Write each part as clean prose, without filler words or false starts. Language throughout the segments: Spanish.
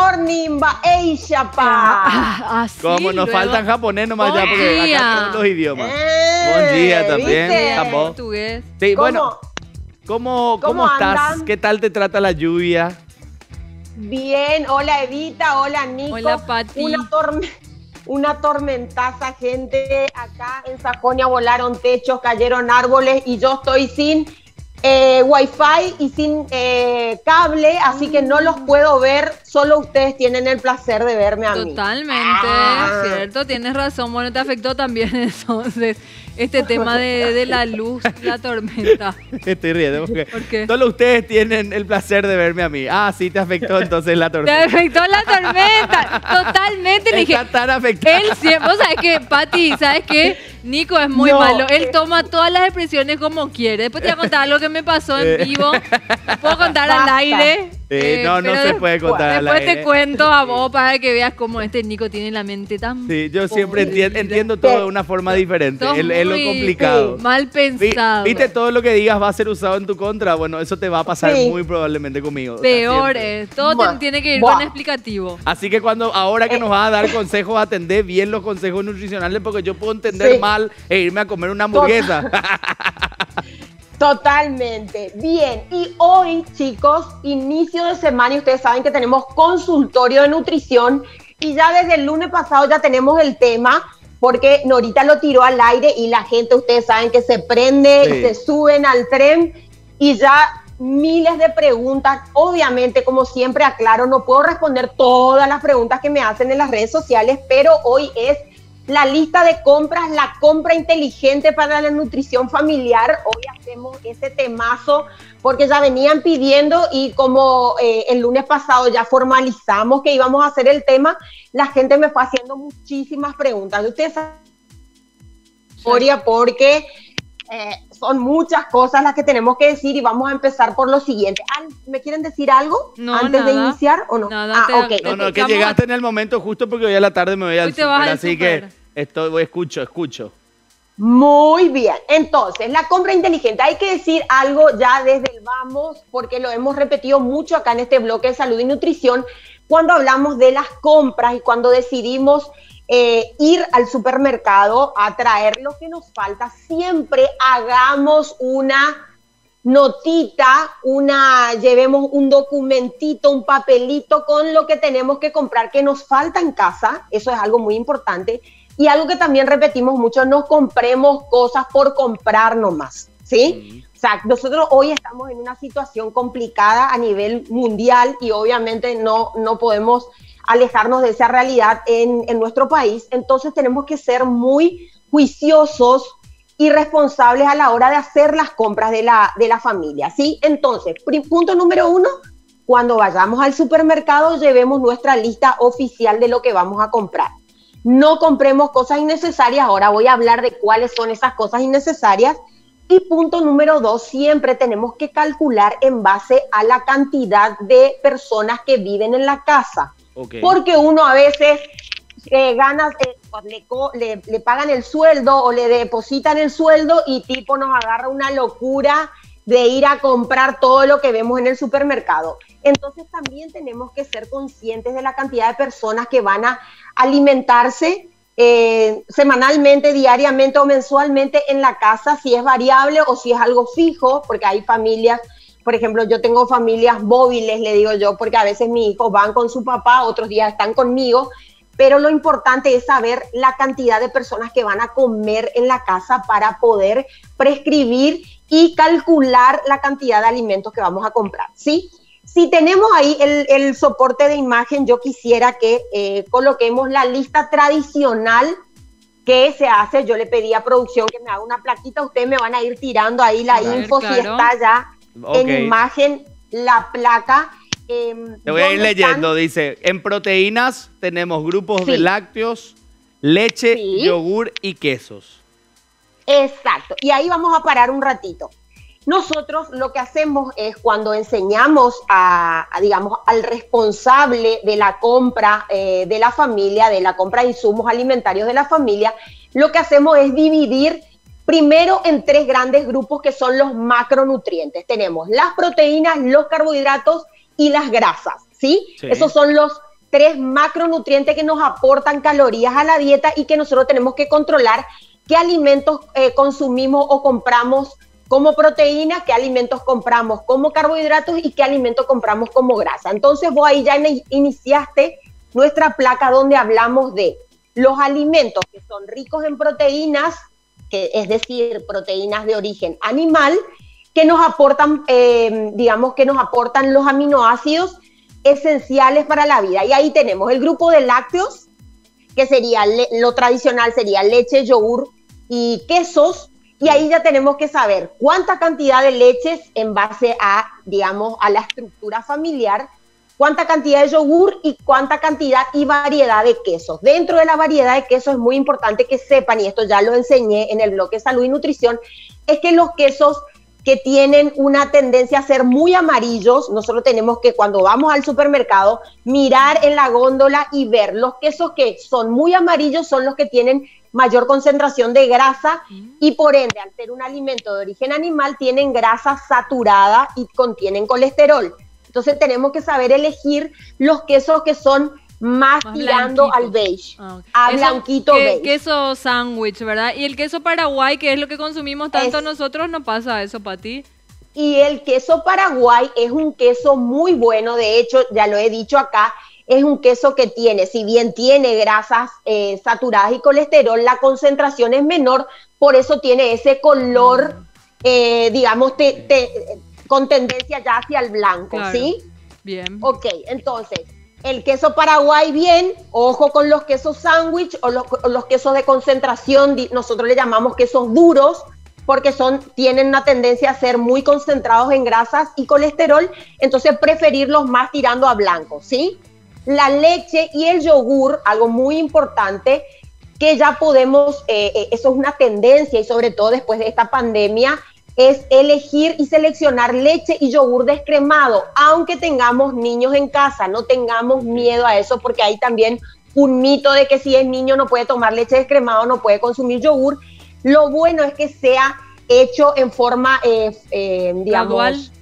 Nimba Eishapa. Así Como nos luego. faltan japonés nomás ya, Buen porque día. acá todos los idiomas. Buen día también. ¿viste? Tambo. Portugués. Sí, ¿Cómo? bueno, ¿cómo ¿Cómo estás? andan? ¿Qué tal te trata la lluvia? Bien, hola Evita, hola Nico. Hola, Pati. Una tormentaza, gente. Acá en Sajonia volaron techos, cayeron árboles y yo estoy sin wifi y sin cable, así que no los puedo ver. Solo ustedes tienen el placer de verme a mí. Totalmente, cierto, tienes razón. Bueno, te afectó también entonces este tema de la luz, la tormenta. Estoy riendo porque ¿Por qué? solo ustedes tienen el placer de verme a mí. Ah, sí, te afectó entonces la Te tormenta. afectó la tormenta, totalmente. Le dije, Está tan afectada. él siempre, o sea, que Pati, ¿sabes qué? Nico es muy No, malo. Él toma todas las expresiones como quiere. Después te voy a contar algo que me pasó en vivo. Te puedo contar al Basta. aire. No pero se puede contar al Después te aire. cuento a vos para que veas cómo este Nico tiene la mente tan... Sí, yo siempre podrida. entiendo todo de una forma diferente. Sos Es lo muy complicado. mal pensado. Viste, todo lo que digas va a ser usado en tu contra. Bueno, eso te va a pasar Sí. muy probablemente conmigo. O sea, Peor siempre. es. Todo Buah. tiene que ir Buah. con explicativo. Así que ahora que nos vas a dar consejos, atendé bien los consejos nutricionales porque yo puedo entender Sí. mal e irme a comer una hamburguesa. Totalmente. Bien, y hoy, chicos, inicio de semana y ustedes saben que tenemos consultorio de nutrición y ya desde el lunes pasado ya tenemos el tema porque Norita lo tiró al aire y la gente, ustedes saben que se prende Sí. y se suben al tren y ya miles de preguntas. Obviamente, como siempre aclaro, no puedo responder todas las preguntas que me hacen en las redes sociales, pero hoy es la lista de compras, la compra inteligente para la nutrición familiar. Hoy hacemos ese temazo porque ya venían pidiendo y como el lunes pasado ya formalizamos que íbamos a hacer el tema, la gente me fue haciendo muchísimas preguntas. Ustedes saben porque son muchas cosas las que tenemos que decir y vamos a empezar por lo siguiente. ¿Me quieren decir algo No, antes de nada. iniciar o no? Nada, ok. No, que Estamos- llegaste en el momento justo porque hoy a la tarde me voy al Hoy te vas súper, al así súper. que escucho. Muy bien, entonces la compra inteligente, hay que decir algo ya desde el vamos, porque lo hemos repetido mucho acá en este bloque de salud y nutrición, cuando hablamos de las compras y cuando decidimos ir al supermercado a traer lo que nos falta, siempre hagamos una notita, llevemos un documentito, un papelito con lo que tenemos que comprar que nos falta en casa, eso es algo muy importante. Y algo que también repetimos mucho, no compremos cosas por comprar nomás, ¿sí? O sea, nosotros hoy estamos en una situación complicada a nivel mundial y obviamente no podemos alejarnos de esa realidad en nuestro país. Entonces tenemos que ser muy juiciosos y responsables a la hora de hacer las compras de la familia, ¿sí? Entonces, punto número 1, cuando vayamos al supermercado, llevemos nuestra lista oficial de lo que vamos a comprar. No compremos cosas innecesarias. Ahora voy a hablar de cuáles son esas cosas innecesarias. Y punto número 2, siempre tenemos que calcular en base a la cantidad de personas que viven en la casa. Okay. Porque uno a veces le pagan el sueldo o le depositan el sueldo y tipo nos agarra una locura de ir a comprar todo lo que vemos en el supermercado. Entonces también tenemos que ser conscientes de la cantidad de personas que van a alimentarse semanalmente, diariamente o mensualmente en la casa, si es variable o si es algo fijo, porque hay familias, por ejemplo, yo tengo familias móviles, le digo yo, porque a veces mis hijos van con su papá, otros días están conmigo, pero lo importante es saber la cantidad de personas que van a comer en la casa para poder prescribir y calcular la cantidad de alimentos que vamos a comprar, ¿sí? Si tenemos ahí el soporte de imagen, yo quisiera que coloquemos la lista tradicional que se hace. Yo le pedí a producción que me haga una plaquita, ustedes me van a ir tirando ahí la info, si está ya en imagen la placa. Te voy a ir leyendo, dice, en proteínas tenemos grupos de lácteos, leche, yogur y quesos. Exacto, y ahí vamos a parar un ratito. Nosotros lo que hacemos es cuando enseñamos digamos, al responsable de la compra de la familia, de la compra de insumos alimentarios de la familia, lo que hacemos es dividir primero en 3 grandes grupos que son los macronutrientes. Tenemos las proteínas, los carbohidratos y las grasas, ¿sí? Esos son los 3 macronutrientes que nos aportan calorías a la dieta y que nosotros tenemos que controlar qué alimentos consumimos o compramos como proteínas, qué alimentos compramos como carbohidratos y qué alimentos compramos como grasa. Entonces vos ahí ya iniciaste nuestra placa donde hablamos de los alimentos que son ricos en proteínas, que es decir, proteínas de origen animal, que nos aportan, digamos que nos aportan los aminoácidos esenciales para la vida. Y ahí tenemos el grupo de lácteos, que sería lo tradicional, sería leche, yogur y quesos. Y ahí ya tenemos que saber cuánta cantidad de leches en base a, digamos, a la estructura familiar, cuánta cantidad de yogur y cuánta cantidad y variedad de quesos. Dentro de la variedad de quesos es muy importante que sepan, y esto ya lo enseñé en el bloque Salud y Nutrición, es que los quesos que tienen una tendencia a ser muy amarillos, nosotros tenemos que cuando vamos al supermercado mirar en la góndola y ver los quesos que son muy amarillos son los que tienen mayor concentración de grasa y por ende, al ser un alimento de origen animal, tienen grasa saturada y contienen colesterol. Entonces tenemos que saber elegir los quesos que son más tirando blanquito al beige, a blanquito beige. Queso sándwich, ¿verdad? Y el queso Paraguay, que es lo que consumimos tanto nosotros, ¿no pasa eso para ti? Y el queso Paraguay es un queso muy bueno, de hecho, ya lo he dicho acá, es un queso que tiene, si bien tiene grasas saturadas y colesterol, la concentración es menor, por eso tiene ese color, digamos, con tendencia ya hacia el blanco, claro. ¿Sí? Bien. Ok, entonces, el queso Paraguay bien, ojo con los quesos sándwich o los quesos de concentración, nosotros le llamamos quesos duros, porque tienen una tendencia a ser muy concentrados en grasas y colesterol, entonces preferirlos más tirando a blanco, ¿sí? La leche y el yogur, algo muy importante, que ya podemos, eso es una tendencia y sobre todo después de esta pandemia, es elegir y seleccionar leche y yogur descremado, aunque tengamos niños en casa, no tengamos miedo a eso, porque hay también un mito de que si es niño no puede tomar leche descremado, no puede consumir yogur. Lo bueno es que sea hecho en forma, digamos,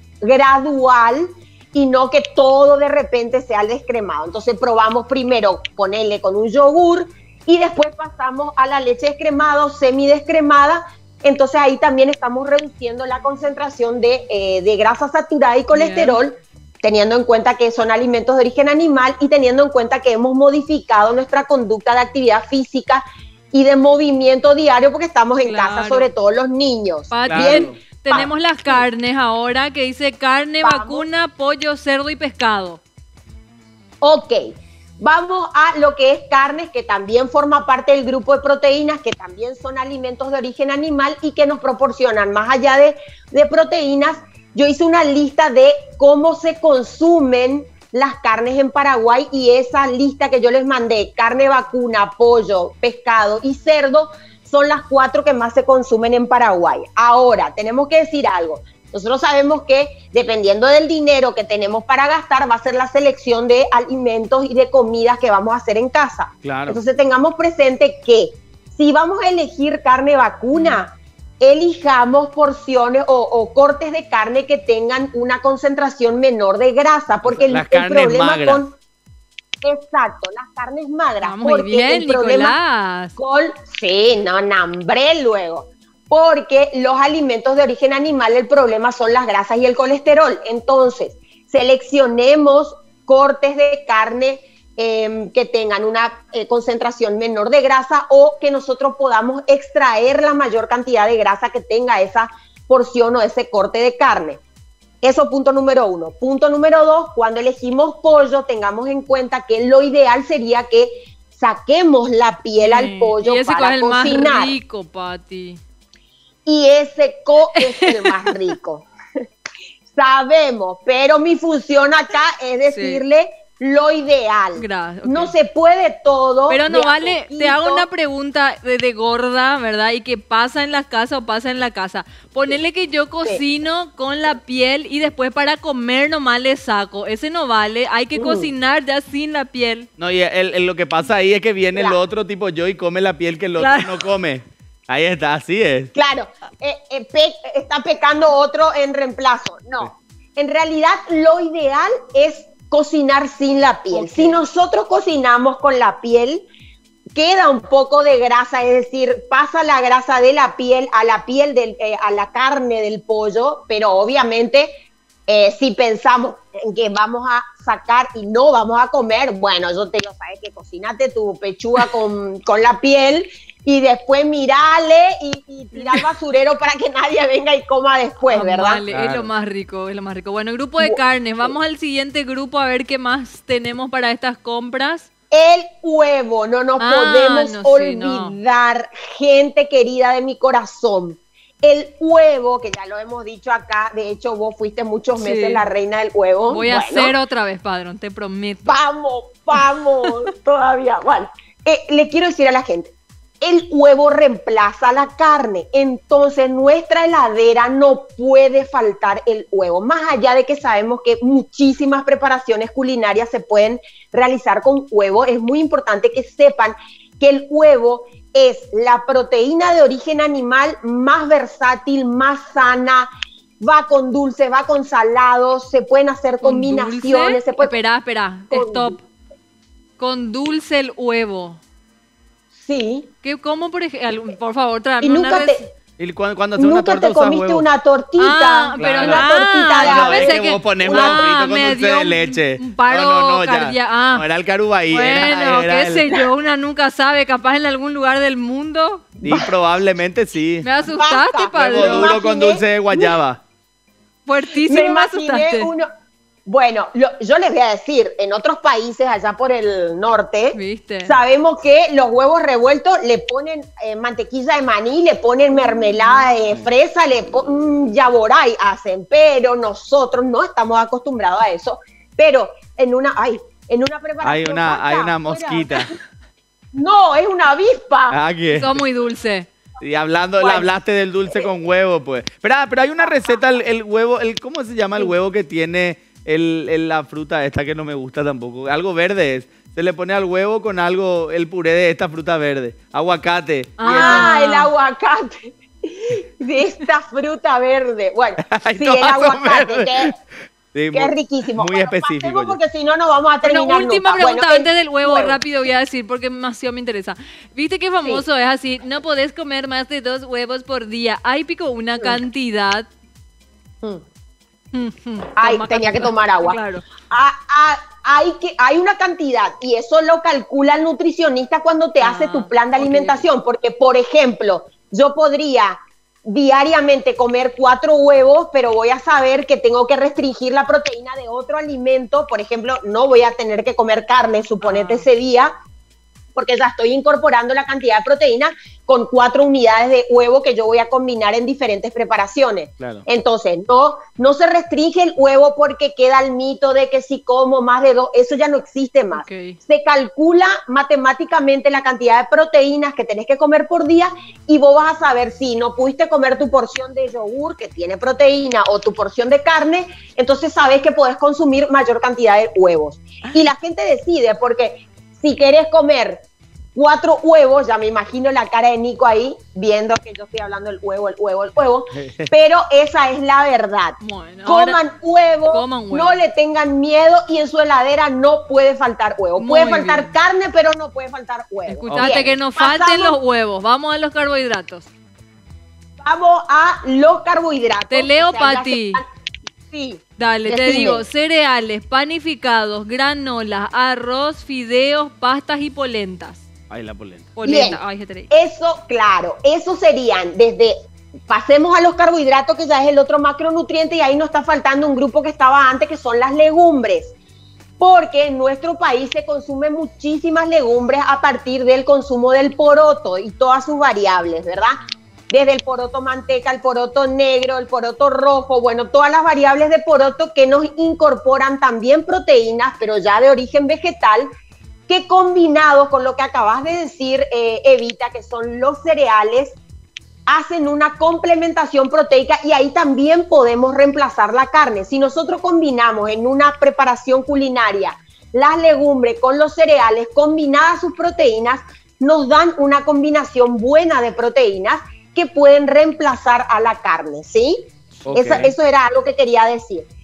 gradual y no que todo de repente sea el descremado. Entonces probamos primero ponerle con un yogur y después pasamos a la leche descremada o semidescremada. Entonces ahí también estamos reduciendo la concentración de grasa saturada y colesterol, teniendo en cuenta que son alimentos de origen animal y teniendo en cuenta que hemos modificado nuestra conducta de actividad física y de movimiento diario porque estamos en casa, sobre todo los niños. Bien, tenemos las carnes ahora que dice carne, vacuna, pollo, cerdo y pescado. Ok. Vamos a lo que es carnes, que también forma parte del grupo de proteínas, que también son alimentos de origen animal y que nos proporcionan, más allá de proteínas, yo hice una lista de cómo se consumen las carnes en Paraguay y esa lista que yo les mandé, carne vacuna, pollo, pescado y cerdo, son las 4 que más se consumen en Paraguay. Ahora, tenemos que decir algo. Nosotros sabemos que dependiendo del dinero que tenemos para gastar va a ser la selección de alimentos y de comidas que vamos a hacer en casa. Claro. Entonces tengamos presente que si vamos a elegir carne vacuna, elijamos porciones o cortes de carne que tengan una concentración menor de grasa, porque el problema magras. Exacto, las carnes magras. Muy bien, Nicolás. Nambré luego. Porque los alimentos de origen animal, el problema son las grasas y el colesterol. Entonces, seleccionemos cortes de carne que tengan una concentración menor de grasa o que nosotros podamos extraer la mayor cantidad de grasa que tenga esa porción o ese corte de carne. Eso punto número 1. Punto número 2, cuando elegimos pollo, tengamos en cuenta que lo ideal sería que saquemos la piel al pollo y ese para es el cocinar. Más rico, Pati. Y ese es el más rico. Sabemos, pero mi función acá es decirle lo ideal. Gracias, no se puede todo. Pero no vale, te hago una pregunta de gorda, ¿verdad? Y que pasa en la casa o pasa en la casa. Ponele que yo cocino con la piel y después para comer nomás le saco. Ese no vale, hay que cocinar ya sin la piel. No, y lo que pasa ahí es que viene el otro tipo yo y come la piel que el otro no come. Ahí está, así es. Claro, está pecando otro en reemplazo. No, en realidad lo ideal es cocinar sin la piel. Ok. Si nosotros cocinamos con la piel, queda un poco de grasa, es decir, pasa la grasa de la piel a a la carne del pollo, pero obviamente si pensamos en que vamos a sacar y no vamos a comer, bueno, yo te digo, sabes que cocínate tu pechuga con la piel y después mirale y tirar al basurero para que nadie venga y coma después, ¿verdad? Vale, Claro. es lo más rico, es lo más rico. Bueno, grupo de carnes, vamos al siguiente grupo a ver qué más tenemos para estas compras. El huevo, no nos podemos no, sí, no. olvidar, gente querida de mi corazón. El huevo, que ya lo hemos dicho acá, de hecho vos fuiste muchos Sí. meses la reina del huevo. Voy a Bueno, hacer otra vez, padrón, te prometo. vamos, todavía. Bueno, le quiero decir a la gente, el huevo reemplaza la carne, entonces nuestra heladera no puede faltar el huevo, más allá de que sabemos que muchísimas preparaciones culinarias se pueden realizar con huevo, es muy importante que sepan que el huevo es la proteína de origen animal más versátil, más sana, va con dulce, va con salados, se pueden hacer ¿Con combinaciones, dulce? se puede... Espera, Con- stop. Con dulce el huevo. Sí. ¿Cómo, por ejemplo? Por favor, Y tráeme nunca una receta. Y cuando haces una nunca torta te usas comiste huevo. una tortita. Ah, pero una tortita de yo No, es pensé que que vos ponés huevo frito con me dulce dio de leche. un paro no, ya. cardíaco. Ah. No, era el carubaí. Bueno, era qué sé yo, una nunca sabe, capaz en algún lugar del mundo. Y probablemente sí. Me asustaste, Basta, Huevo padrón. duro con imaginé- dulce de guayaba. Fuertísimo, me imaginé asustaste. Bueno, yo les voy a decir, en otros países allá por el norte, ¿Viste? sabemos que los huevos revueltos le ponen mantequilla de maní, le ponen mermelada de fresa, le ponen yaboray hacen, pero nosotros no estamos acostumbrados a eso. Pero en una preparación... Hay una fuera. mosquita. No, es una avispa. Ah, ¿qué? Son muy dulce. Y hablando, Bueno. hablaste del dulce con huevo, pues. Pero hay una receta, el huevo, ¿cómo se llama el huevo que tiene la fruta esta que no me gusta tampoco? Algo verde es. Se le pone al huevo con algo, el puré de esta fruta verde. Aguacate. Ah, el aguacate. De esta fruta verde. Bueno, Hay sí, el tomates aguacate, verdes. Sí, que es riquísimo. Muy Bueno, específico. pasemos ya. porque si no, no vamos a Bueno, terminar última nunca. pregunta Bueno, antes del huevo, huevo. rápido voy a decir porque demasiado me interesa. Viste qué famoso es así, no podés comer más de 2 huevos por día. Hay pico una cantidad. Mm. Ay, Toma tenía que café. tomar agua. Claro. Hay una cantidad y eso lo calcula el nutricionista cuando te hace tu plan de ok. alimentación, porque por ejemplo, yo podría diariamente comer 4 huevos, pero voy a saber que tengo que restringir la proteína de otro alimento, por ejemplo, no voy a tener que comer carne, suponete ese día, porque ya estoy incorporando la cantidad de proteína con 4 unidades de huevo que yo voy a combinar en diferentes preparaciones. Claro. Entonces, no se restringe el huevo porque queda el mito de que si como más de 2, eso ya no existe más. Ok. Se calcula matemáticamente la cantidad de proteínas que tenés que comer por día y vos vas a saber si no pudiste comer tu porción de yogur que tiene proteína o tu porción de carne, entonces sabes que podés consumir mayor cantidad de huevos. Y la gente decide porque si querés comer 4 huevos, ya me imagino la cara de Nico ahí, viendo que yo estoy hablando del huevo, pero esa es la verdad. Bueno, Coman huevo, coman huevo. no le tengan miedo y en su heladera no puede faltar huevo. Muy Puede faltar bien. carne, pero no puede faltar huevo. Escuchate Bien, que nos falten pasamos- los huevos. Vamos a los carbohidratos. Vamos a los carbohidratos. Te leo, ya Pati. Sí. Dale, te Decime. digo, cereales, panificados, granolas, arroz, fideos, pastas y polentas. Ay, la polenta. Polenta, Bien. ay, jetere. Eso, claro, eso serían pasemos a los carbohidratos, que ya es el otro macronutriente, y ahí nos está faltando un grupo que estaba antes, que son las legumbres. Porque en nuestro país se consumen muchísimas legumbres a partir del consumo del poroto y todas sus variables, ¿verdad? Desde el poroto manteca, el poroto negro, el poroto rojo, bueno, todas las variables de poroto que nos incorporan también proteínas, pero ya de origen vegetal, que combinados con lo que acabas de decir, Evita, que son los cereales, hacen una complementación proteica y ahí también podemos reemplazar la carne. Si nosotros combinamos en una preparación culinaria las legumbres con los cereales, combinadas sus proteínas, nos dan una combinación buena de proteínas que pueden reemplazar a la carne, ¿sí? Ok. Eso era algo que quería decir.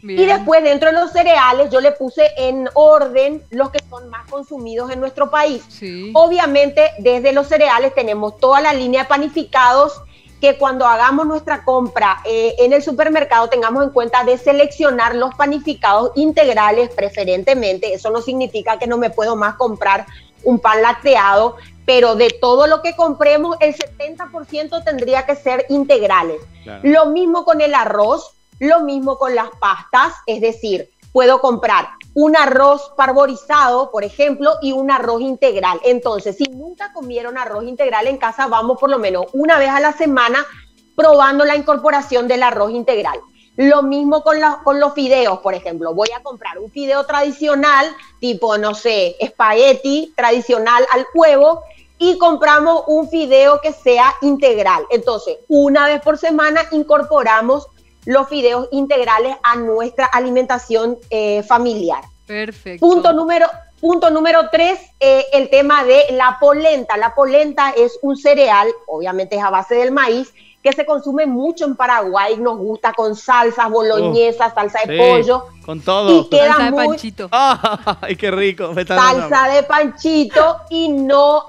Bien. Y después dentro de los cereales yo le puse en orden los que son más consumidos en nuestro país. Sí. Obviamente desde los cereales tenemos toda la línea de panificados, que cuando hagamos nuestra compra en el supermercado tengamos en cuenta de seleccionar los panificados integrales preferentemente. Eso no significa que no me puedo más comprar un pan lacteado, pero de todo lo que compremos, el 70% tendría que ser integrales. Claro. Lo mismo con el arroz, lo mismo con las pastas, es decir, puedo comprar un arroz parborizado, por ejemplo, y un arroz integral. Entonces, si nunca comieron arroz integral en casa, vamos por lo menos una vez a la semana probando la incorporación del arroz integral. Lo mismo con los fideos, por ejemplo. Voy a comprar un fideo tradicional, tipo, no sé, espagueti tradicional al huevo, y compramos un fideo que sea integral. Entonces, una vez por semana incorporamos los fideos integrales a nuestra alimentación familiar. Perfecto. Punto número 3, el tema de la polenta. La polenta es un cereal, obviamente es a base del maíz, que se consume mucho en Paraguay. Nos gusta con salsas, boloñesas, salsa de pollo. Con todo. Y queda Salsa de muy panchito. ¡Ay, qué rico! Me está dando salsa de panchito y no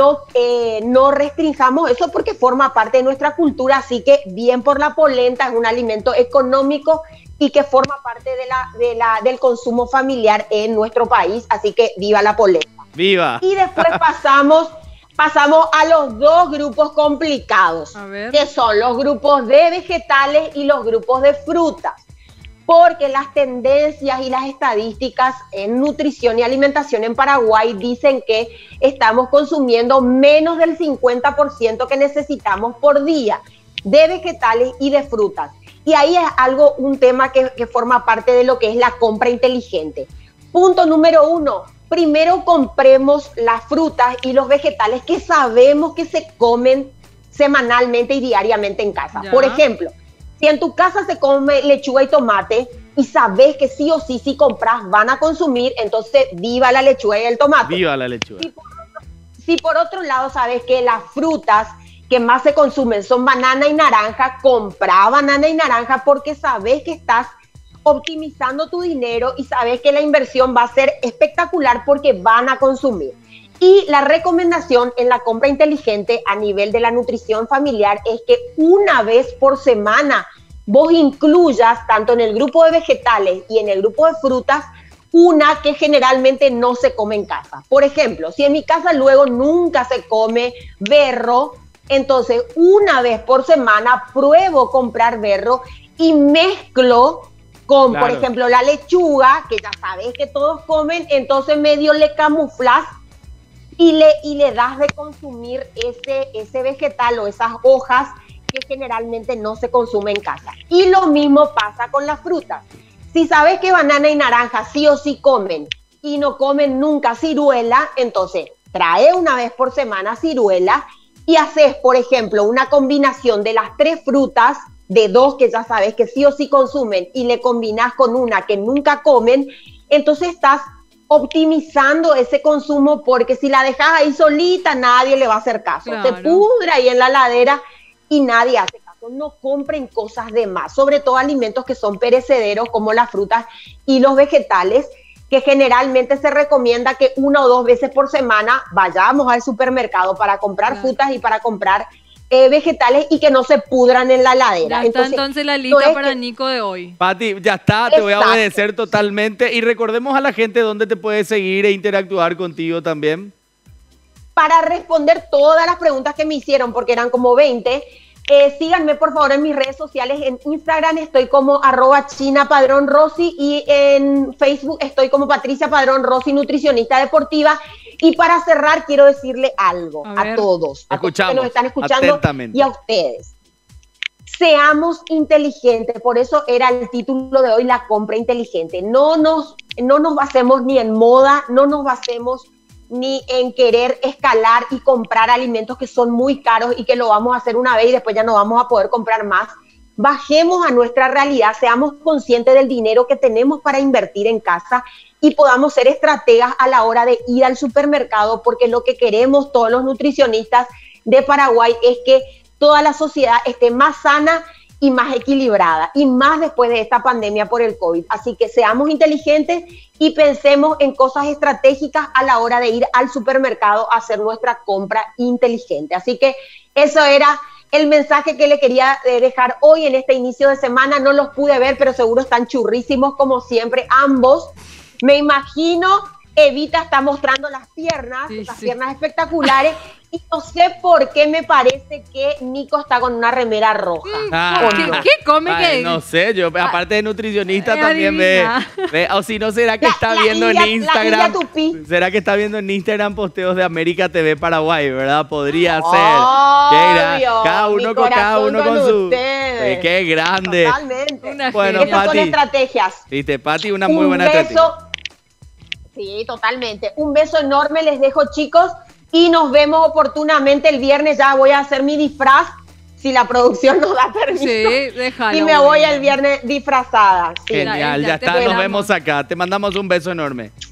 restringamos eso porque forma parte de nuestra cultura, así que bien por la polenta, es un alimento económico y que forma parte del consumo familiar en nuestro país, así que viva la polenta. ¡Viva! Y después pasamos a los dos grupos complicados, A ver. que son los grupos de vegetales y los grupos de frutas. Porque las tendencias y las estadísticas en nutrición y alimentación en Paraguay dicen que estamos consumiendo menos del 50% que necesitamos por día de vegetales y de frutas. Y ahí es un tema que forma parte de lo que es la compra inteligente. Punto número 1, primero compremos las frutas y los vegetales que sabemos que se comen semanalmente y diariamente en casa. Ya. Por ejemplo, si en tu casa se come lechuga y tomate y sabes que sí o sí, si compras, van a consumir, entonces viva la lechuga y el tomate. ¡Viva la lechuga! Si por otro lado sabes que las frutas que más se consumen son banana y naranja, compra banana y naranja porque sabes que estás optimizando tu dinero y sabes que la inversión va a ser espectacular porque van a consumir. Y la recomendación en la compra inteligente a nivel de la nutrición familiar es que una vez por semana vos incluyas tanto en el grupo de vegetales y en el grupo de frutas una que generalmente no se come en casa. Por ejemplo, si en mi casa luego nunca se come berro, entonces una vez por semana pruebo comprar berro y mezclo con, Claro. por ejemplo, la lechuga, que ya sabes que todos comen, entonces medio le camuflas y le das de consumir ese vegetal o esas hojas que generalmente no se consume en casa. Y lo mismo pasa con las frutas. Si sabes que banana y naranja sí o sí comen y no comen nunca ciruela, entonces trae una vez por semana ciruela y haces, por ejemplo, una combinación de las 3 frutas, de 2 que ya sabes que sí o sí consumen y le combinas con una que nunca comen, entonces estás optimizando ese consumo porque si la dejas ahí solita nadie le va a hacer caso. Claro. Se pudre ahí en la heladera y nadie hace caso. No compren cosas de más, sobre todo alimentos que son perecederos como las frutas y los vegetales, que generalmente se recomienda que 1 o 2 veces por semana vayamos al supermercado para comprar Claro. frutas y para comprar vegetales y que no se pudran en la heladera. Ya está entonces la lista no es para que- Nico de hoy. Pati, ya está, te voy a Exacto. obedecer totalmente. Y recordemos a la gente dónde te puede seguir e interactuar contigo también. Para responder todas las preguntas que me hicieron, porque eran como 20, síganme por favor en mis redes sociales. En Instagram estoy como @chinapadronrossi y en Facebook estoy como Patricia Padrón Rossi, nutricionista deportiva. Y para cerrar quiero decirle algo A a ver. todos, a todos Escuchamos que nos están escuchando atentamente. y a ustedes. Seamos inteligentes, por eso era el título de hoy, la compra inteligente. No nos basemos ni en moda, no nos basemos ni en querer escalar y comprar alimentos que son muy caros y que lo vamos a hacer una vez y después ya no vamos a poder comprar más. Bajemos a nuestra realidad, seamos conscientes del dinero que tenemos para invertir en casa y podamos ser estrategas a la hora de ir al supermercado, porque lo que queremos todos los nutricionistas de Paraguay es que toda la sociedad esté más sana y más equilibrada, y más después de esta pandemia por el COVID. Así que seamos inteligentes y pensemos en cosas estratégicas a la hora de ir al supermercado a hacer nuestra compra inteligente. Así que eso era el mensaje que le quería dejar hoy en este inicio de semana. No los pude ver, pero seguro están churrísimos como siempre, ambos. Me imagino, Evita está mostrando las piernas, piernas espectaculares, y no sé por qué me parece que Nico está con una remera roja. ¿Qué come? Ay, no sé, yo aparte de nutricionista también ve, o si no, ¿será que está viendo en Instagram? ¿Será que está viendo en Instagram posteos de América TV Paraguay, verdad? Podría ser. Cada uno con su... ¡Qué grande! Totalmente. Bueno, esas son estrategias. Viste, Pati, una muy buena estrategia. Sí, totalmente. Un beso enorme les dejo, chicos, y nos vemos oportunamente el viernes. Ya voy a hacer mi disfraz, si la producción nos da permiso. Sí, déjalo. Y me voy el viernes disfrazada. Sí. Genial, ya está, nos vemos acá. Te mandamos un beso enorme.